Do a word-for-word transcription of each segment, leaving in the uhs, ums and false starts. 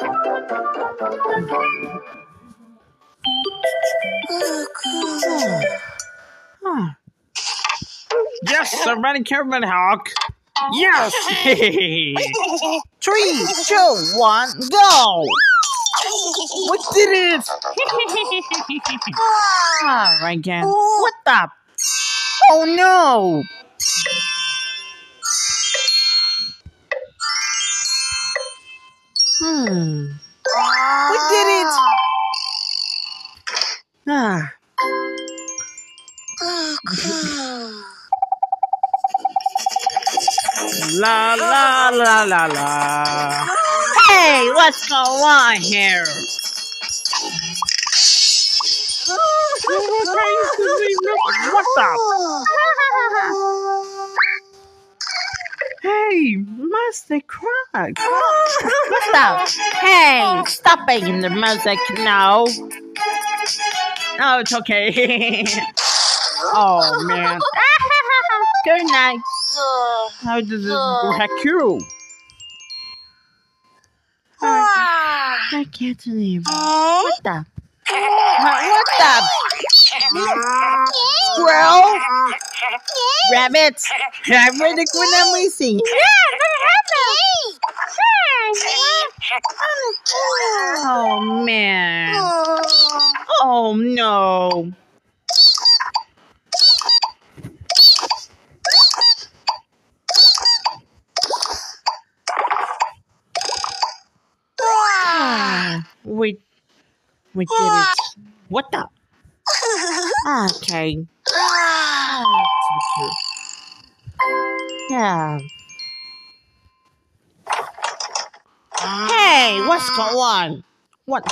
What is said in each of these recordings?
Yes, somebody careful, Hawk. Yes! Three, two, one, go! We did it! Ah, right again. What the? Oh no! Hmm. We did it! Ah. La la la la la. Hey, what's going on here? What the? Hey, Master Crack. What the? Hey, stop making the music now. Oh, it's okay. Oh, man. Good night. How does this wreck you? I, I can't leave. What the? What the? Squirrel? Rabbit? Rabbit, what am I seeing? Oh, man. Oh, no. We, we did it. What the? Okay. Oh, so cute. Yeah. Hey, what's going on? What?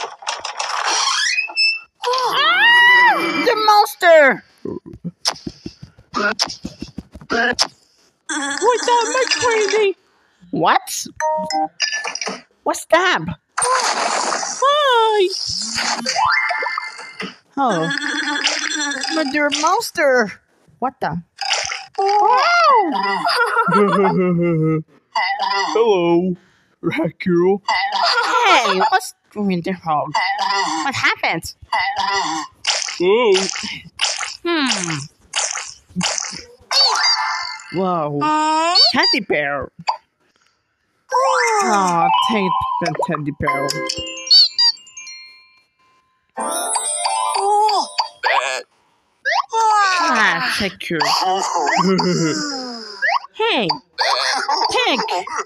Ah, the monster! What the? Am I crazy? What? What's that? Hi! Oh. But they're a monster! What the? Hello, Raccoon. Hey, what's doing the hog? What happened? Oh. Hmm. Whoa. Teddy bear. Oh, take the teddy bear. Ah, take you. Hey, Pig.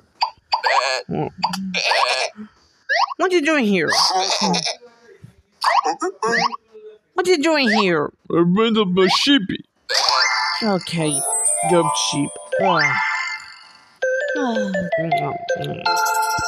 What are you doing here? What are you doing here? I'm rid of my sheepy. Okay, dumb sheep. Oh.